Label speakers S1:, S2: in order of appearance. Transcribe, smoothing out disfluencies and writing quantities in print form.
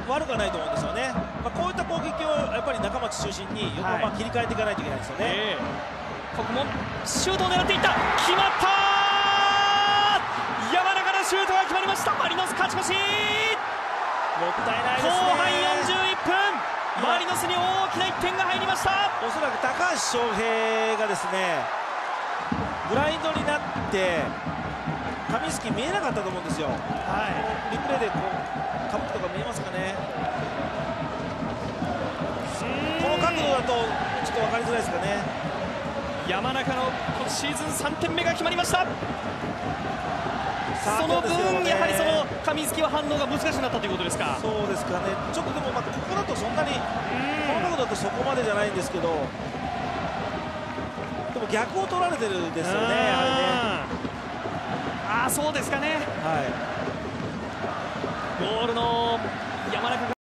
S1: 悪くはないと思うんですよね。こういった攻撃をやっぱり中町中心に横浜切り替えていかないといけないですよね。
S2: ここもシュートを狙っていった、決まった。山中のシュートが決まりました。マリノス勝ち越し。
S1: もったいないですね。
S2: 後半41分、マリノスに大きな1点が入りました。
S1: おそらく高橋翔平がですね、ブラインドになって上月見えなかったと思うんですよ。リプレイでこうカップとか見えますかね。この角度だとちょっと分かりづらいですかね。
S2: 山中の今シーズン3点目が決まりました。その分、やはりその上月は反応が難しくなったということですか。
S1: そうですかね。ちょっとでもここだとそんなに、この角度だとそこまでじゃないんですけど、でも逆を取られてるんですよね、やはりね。
S2: そうですかね。ゴールの山中